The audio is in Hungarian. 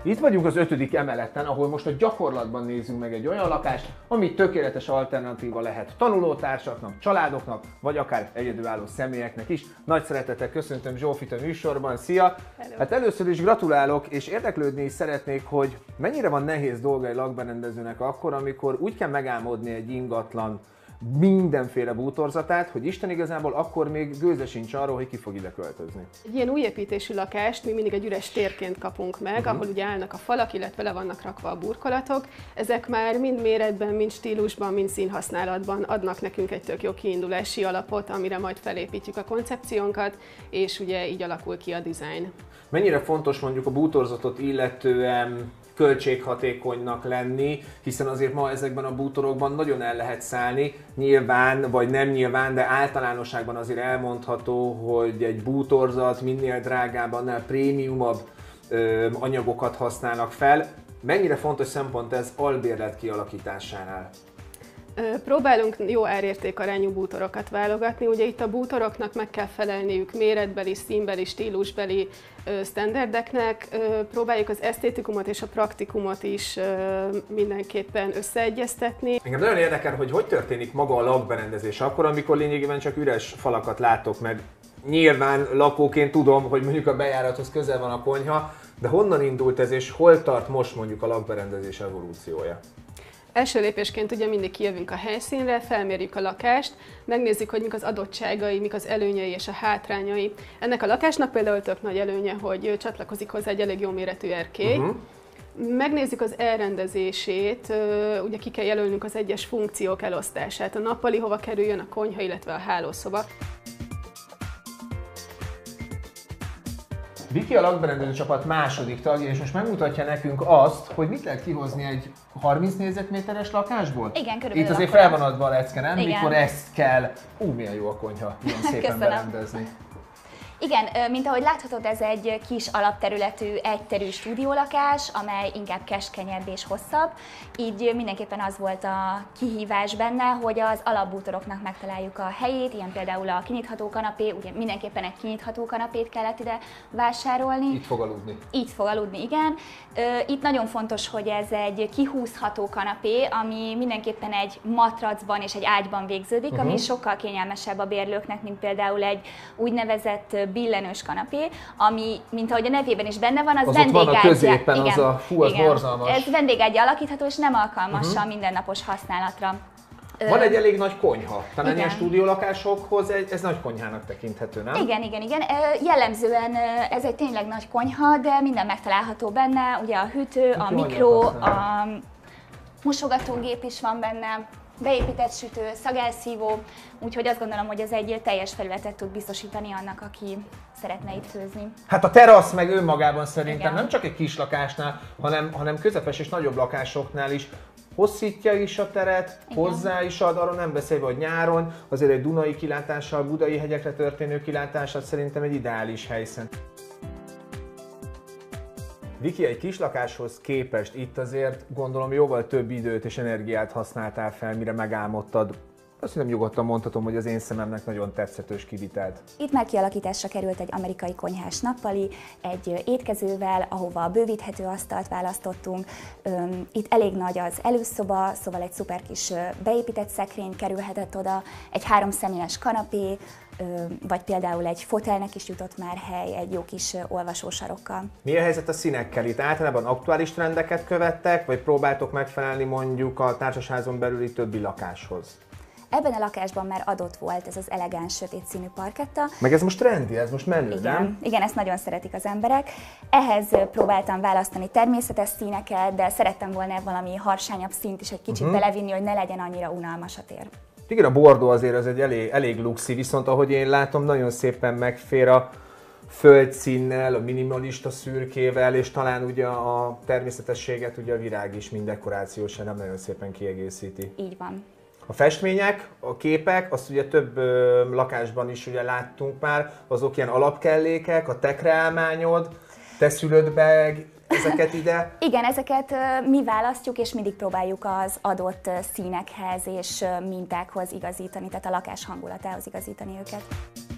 Itt vagyunk az 5. emeleten, ahol most a gyakorlatban nézzünk meg egy olyan lakást, ami tökéletes alternatíva lehet tanulótársaknak, családoknak, vagy akár egyedülálló személyeknek is. Nagy szeretettel köszöntöm Zsófit a műsorban, szia! Hello. Hát először is gratulálok, és érdeklődni is szeretnék, hogy mennyire van nehéz dolga egy lakberendezőnek akkor, amikor úgy kell megálmodni egy ingatlan mindenféle bútorzatát, hogy Isten igazából akkor még gőze sincs arról, hogy ki fog ide költözni. Egy ilyen új építésű lakást mi mindig egy üres térként kapunk meg, ahol ugye állnak a falak, illetve le vannak rakva a burkolatok. Ezek már mind méretben, mind stílusban, mind színhasználatban adnak nekünk egy tök jó kiindulási alapot, amire majd felépítjük a koncepciónkat, és ugye így alakul ki a design. Mennyire fontos mondjuk a bútorzatot illetően költséghatékonynak lenni, hiszen azért ma ezekben a bútorokban nagyon el lehet szállni, nyilván vagy nem nyilván, de általánosságban azért elmondható, hogy egy bútorzat minél drágább, annál prémiumabb anyagokat használnak fel. Mennyire fontos szempont ez albérlet kialakításánál? Próbálunk jó árértékarányú bútorokat válogatni, ugye itt a bútoroknak meg kell felelniük méretbeli, színbeli, stílusbeli sztenderdeknek, próbáljuk az esztétikumot és a praktikumot is mindenképpen összeegyeztetni. Engem nagyon érdekel, hogy történik maga a lakberendezés akkor, amikor lényegében csak üres falakat látok meg. Nyilván lakóként tudom, hogy mondjuk a bejárathoz közel van a konyha, de honnan indult ez és hol tart most mondjuk a lakberendezés evolúciója? Első lépésként ugye mindig kijövünk a helyszínre, felmérjük a lakást, megnézzük, hogy mik az adottságai, mik az előnyei és a hátrányai. Ennek a lakásnak például tök nagy előnye, hogy csatlakozik hozzá egy elég jó méretű erkély. Megnézzük az elrendezését, ugye ki kell jelölnünk az egyes funkciók elosztását, a nappali hova kerüljön, a konyha, illetve a hálószoba. Viki a lakberendező csapat második tagja, és most megmutatja nekünk azt, hogy mit lehet kihozni egy 30 négyzetméteres lakásból? Igen, körülbelül. Itt azért fel van adva a lecke, nem? Igen. Mikor ezt kell. Milyen jó a konyha, ilyen szépen Köszönöm. berendezni. Igen, mint ahogy láthatod, ez egy kis alapterületű, egyterű stúdiólakás, amely inkább keskenyebb és hosszabb. Így mindenképpen az volt a kihívás benne, hogy az alapbútoroknak megtaláljuk a helyét, ilyen például a kinyitható kanapé, ugye mindenképpen egy kinyitható kanapét kellett ide vásárolni. Itt fog aludni. Itt fog aludni, igen. Itt nagyon fontos, hogy ez egy kihúzható kanapé, ami mindenképpen egy matracban és egy ágyban végződik, ami sokkal kényelmesebb a bérlőknek, mint például egy úgynevezett billenős kanapé, ami, mint ahogy a nevében is benne van, az vendégágy. Ott van a középen, igen, az a fú, az igen. borzalmas. Ez vendégágy alakítható, és nem alkalmas a mindennapos használatra. Van egy elég nagy konyha. Talán igen. ilyen stúdiólakásokhoz ez nagy konyhának tekinthető, nem? Igen. Jellemzően ez egy tényleg nagy konyha, de minden megtalálható benne, ugye a hűtő, a mikró, a mosogatógép is van benne, beépített sütő, szagelszívó, úgyhogy azt gondolom, hogy ez egy teljes felületet tud biztosítani annak, aki szeretne itt főzni. Hát a terasz meg önmagában szerintem igen. nem csak egy kis lakásnál, hanem közepes és nagyobb lakásoknál is hosszítja is a teret, igen. Hozzá is ad, arról nem beszélve, hogy nyáron azért egy dunai kilátással, budai hegyekre történő kilátással szerintem egy ideális helyszín. Viki, egy kislakáshoz képest itt azért gondolom jóval több időt és energiát használtál fel, mire megálmodtad. Azt hiszem nyugodtan mondhatom, hogy az én szememnek nagyon tetszetős kivitelt. Itt már kialakításra került egy amerikai konyhás nappali, egy étkezővel, ahova bővíthető asztalt választottunk. Itt elég nagy az előszoba, szóval egy szuper kis beépített szekrény kerülhetett oda, egy 3 személyes kanapé, vagy például egy fotelnek is jutott már hely, egy jó kis olvasósarokkal. Mi a helyzet a színekkel? Itt általában aktuális trendeket követtek, vagy próbáltok megfelelni mondjuk a társasházon belüli többi lakáshoz? Ebben a lakásban már adott volt ez az elegáns, sötét színű parketta. Meg ez most trendi, ez most menő, nem? Igen, ezt nagyon szeretik az emberek. Ehhez próbáltam választani természetes színeket, de szerettem volna valami harsányabb színt is egy kicsit belevinni, hogy ne legyen annyira unalmas a tér. Igen, a Bordeaux azért az egy elég luxi, viszont ahogy én látom, nagyon szépen megfér a földszínnel, a minimalista szürkével, és talán ugye a természetességet ugye a virág is, mind dekorációsan nem nagyon szépen kiegészíti. Így van. A festmények, a képek, azt ugye több lakásban is ugye láttunk már, azok ilyen alapkellékek, a tekreálmányod, te szülöd be ezeket ide? Igen, ezeket mi választjuk, és mindig próbáljuk az adott színekhez és mintákhoz igazítani, tehát a lakás hangulatához igazítani őket.